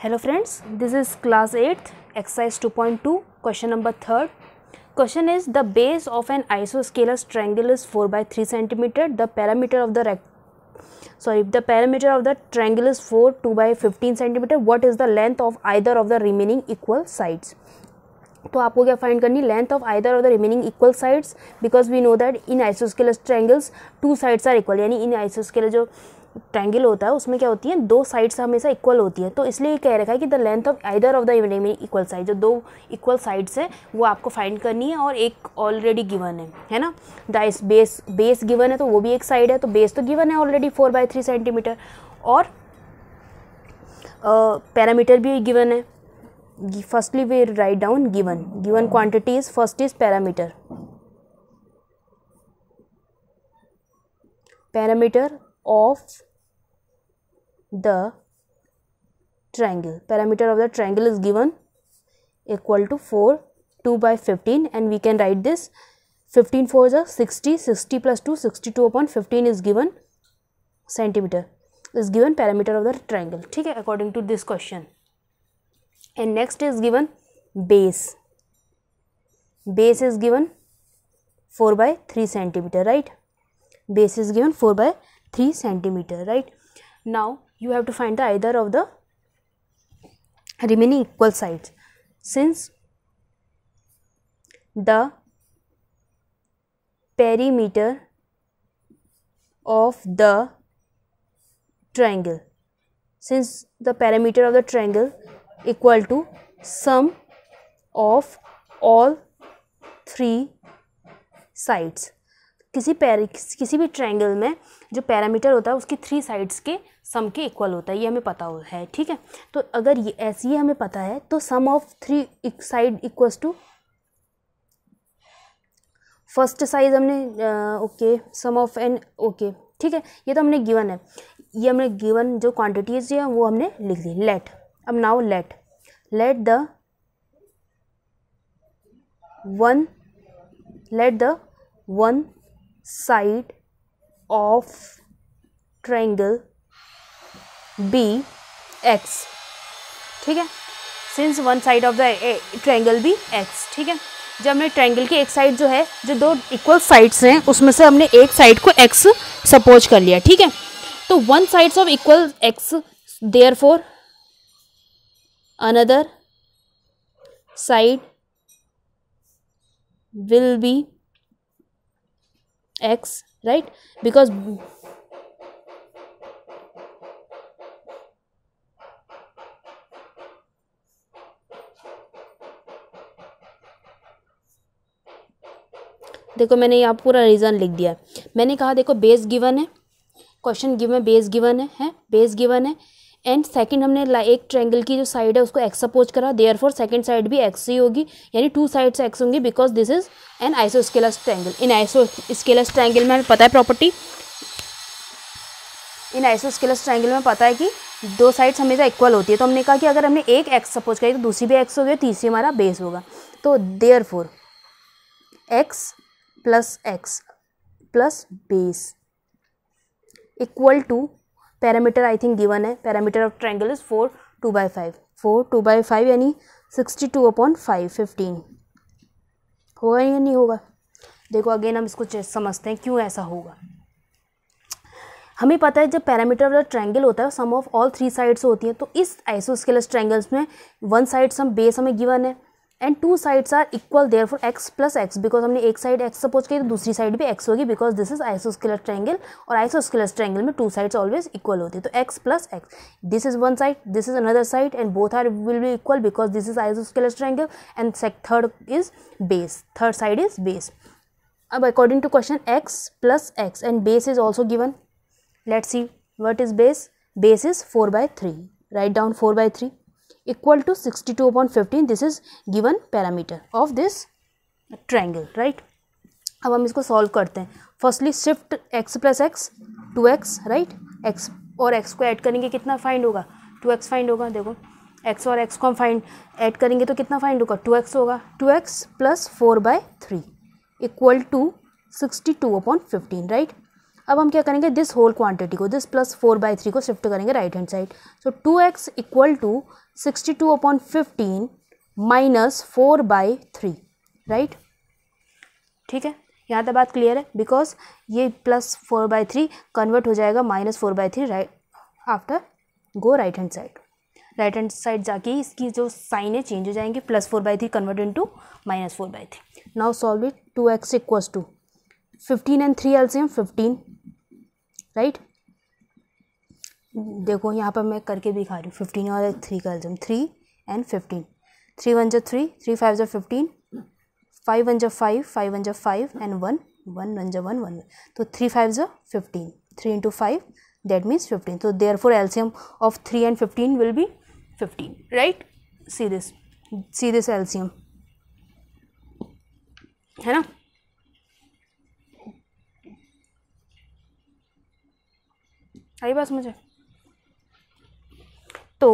Hello friends, this is class 8th, exercise 2.2, question number 3rd. Question is, the base of an isosceles triangle is 4 by 3 cm. The parameter of the triangle is 4, 2 by 15 cm. What is the length of either of the remaining equal sides? तो आपको क्या find करनी, length of either of the remaining equal sides, because we know that in isosceles triangles two sides are equal, यानी in isosceles जो triangle होता है उसमें क्या होती है, दो साइड्स हमेशा इक्वल होती है. तो इसलिए कह रखा है कि the length of either of the remaining equal side, जो दो इक्वल साइड्स है वो आपको फाइंड करनी है, और एक ऑलरेडी गिवन है ना. द बेस गिवन है तो वो भी एक साइड है, तो बेस तो गिवन है ऑलरेडी 4 by 3 cm, और पैरामीटर भी गिवन है. Firstly we write down given quantities. First is parameter of the triangle. Parameter of the triangle is given equal to 4, 2 by 15, and we can write this 15 4s are 60, 60 plus 2, 62 upon 15 is given centimeter, is given parameter of the triangle. ठीक है, according to this question. And next is given base. Base is given 4 by 3 cm, right? Base is given 4 by 3 cm, right? Now you have to find the either of the remaining equal sides. Since the perimeter of the triangle, equal to sum of all three sides. किसी भी triangle में जो parameter होता है उसकी 3 sides के सम के equal होता है, ये हमें पता है. ठीक है, तो अगर ये ऐसी हमें पता है तो sum of 3 side equals to first side हमने okay sum of n okay. ठीक है, ये तो हमने गिवन है, ये हमने गिवन जो क्वांटिटीज है वो हमने लिख दी. लेट अब now let the one side of triangle be x. ठीक है, since one side of the triangle be x. ठीक है, जब हमने ट्रायंगल की एक साइड जो है, जो दो इक्वल साइड्स हैं उसमें से हमने एक साइड को x सपोज कर लिया. ठीक है, तो one sides of equal x, therefore another side will be x, right? Because देखो मैंने यहाँ पूरा रीज़न लिख दिया. मैंने कहा देखो बेस गिवन है, क्वेश्चन गिवन बेस गिवन है बेस गिवन है, एंड सेकंड हमने एक ट्रायंगल की जो साइड है उसको x सपोज करा, देयरफॉर सेकंड साइड भी x ही होगी, यानी 2 साइड्स x होंगी, because this is an isosceles triangle. In isosceles triangle में हमें पता है प्रॉपर्टी, इन आइसोस्केलस ट्रायंगल में पता है कि दो साइड्स हमेशा इक्वल होती है. तो हमने कहा कि अगर हमने एक x सपोज करी तो दूसरी भी x होगी, तीसरी हमारा बेस होगा. तो therefore x plus base equal to parameter I think given है. Parameter of triangle is 4 2 by 5, 4 2 by 5 यानी 62 upon 5 15. होगा या नहीं होगा? देखो अगेन हम इसको समझते हैं क्यों ऐसा होगा. हमें पता है जब पैरामीटर ऑफ द ट्रायंगल होता है सम ऑफ ऑल 3 साइड्स होती है, तो इस आइसोस्केलस ट्रायंगल्स में वन साइड सम बेस हमें गिवन है and 2 sides are equal, therefore x plus x, because हमने एक साइड x सपोज की तो दूसरी साइड भी x होगी, because this is isosceles triangle, और आइसोस्केलस ट्रायंगल में 2 साइड्स ऑलवेज इक्वल होती है. तो x plus x, this is one side, this is another side, and both are will be equal because this is isosceles triangle, and third is base, third side is base. अब according to question x plus x and base is also given. Let's see what is base. Base is 4 by 3, write down 4 by 3 equal to 62 upon 15. This is given parameter of this triangle, right? अब हम इसको solve करते हैं. Firstly shift x plus x 2x, right? x और x को add करेंगे कितना find होगा, 2x फाइंड होगा. देखो x और x को हम फाइंड ऐड करेंगे तो कितना फाइंड होगा, 2x होगा. 2x plus 4 by 3 equal to 62 upon 15, right? अब हम क्या करेंगे, दिस होल क्वांटिटी को, दिस प्लस 4/3 को शिफ्ट करेंगे right hand side. So 2x equal to 62/15 minus 4/3, right. ठीक है, यहाँ तक बात क्लियर है. बिकॉज ये प्लस 4/3 कन्वर्ट हो जाएगा minus 4/3 right after go right hand side. Right hand side जाके इसकी जो साइन है चेंज हो जाएंगे, plus 4/3 convert into minus 4/3. Now solve it. 2x equals to 15 and 3 LCM 15, राइट. देखो यहाँ पर मैं करके भी दिखा रही हूँ. 15 और 3 का एलसीएम 3 एंड 15. 3 1 3, 3 5 15, 5 1 5, 5 1 5 एंड 1 1 1 1 1. तो 3 5 15, 3 into 5 that means 15. So therefore LCM of 3 and 15 will be 15, right. See this LCM है ना. आई बात मुझे. तो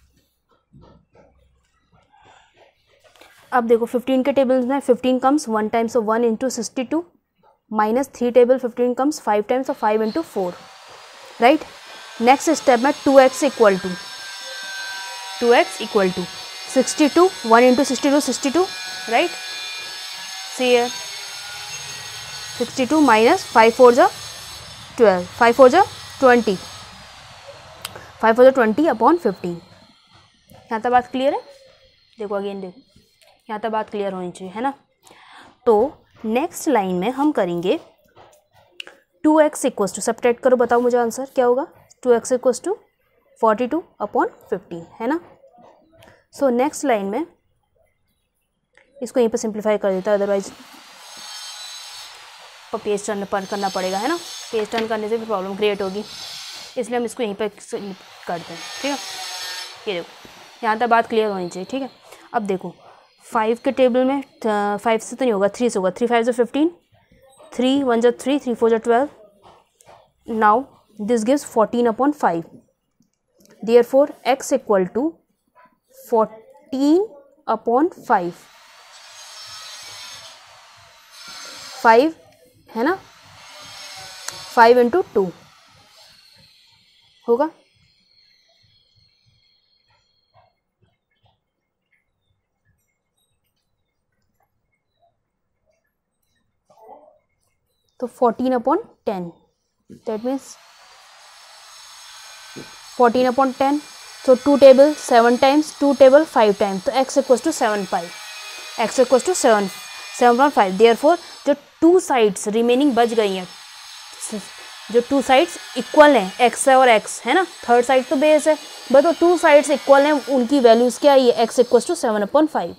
अब देखो 15 के टेबल्स में 15 comes 1 times of 1 into 62 minus 3 table 15 comes 5 times of 5 into 4, right. Next step में 2x equal to 62 1 into 62 62, right. See here 62 minus 5 4 जा 12, 5 4 जा 20, 5 4 जा 20 अपॉन 15. यहाँ तक बात क्लियर है. देखो अगेन देखो, यहाँ तक बात क्लियर होनी चाहिए है ना. तो नेक्स्ट लाइन में हम करेंगे 2x इक्वल्स टू, सब्ट्रैक्ट करो, बताओ मुझे आंसर क्या होगा. 2x इक्वल्स टू 42 अपॉन 15 है ना. सो नेक्स्ट लाइन में इसको यहीं पर सिंप्लीफाई कर देता है, अदरवाइज पेज टर्न करना पड़ेगा है ना. पेज टर्न करने से भी प्रॉब्लम क्रिएट होगी, इसलिए हम इसको यहीं पर करते हैं. ठीक है, ये देखो यहाँ तक बात क्लियर होनी चाहिए. ठीक है, अब देखो 5 के टेबल में 5 से तो नहीं होगा, 3 से होगा. 3 5 जा 15, 3 1 जा 3, 3 4 जा 12. Now this gives 14 upon 5. Therefore x equal to 14 upon 5 है ना. 5 इंटू 2 होगा. तो 14 अपॉन 10, दैट मीन्स 14 अपॉन 10. तो 2 टेबल 7 टाइम्स, 2 टेबल 5 टाइम्स. तो x equals to 7/5, x equals to 7/5. Therefore जो 2 साइड्स रिमेनिंग बच गई हैं, जो 2 साइड्स इक्वल हैं, x और x है ना. थर्ड साइड तो बेस है, बट वो 2 साइड्स इक्वल हैं, उनकी वैल्यूज़ क्या है, x इक्वल्स टू 7/5.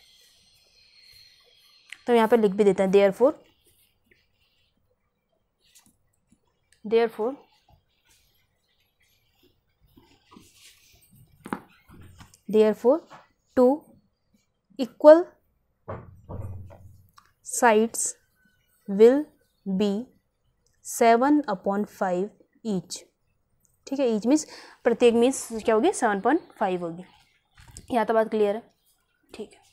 तो यहाँ पे लिख भी देते हैं. therefore 2 equal sides will be 7/5 each. ठीक है, ईच मीन्स प्रत्येक मीन्स क्या होगी, 7/5 होगी. यहाँ तो बात क्लियर है. ठीक है.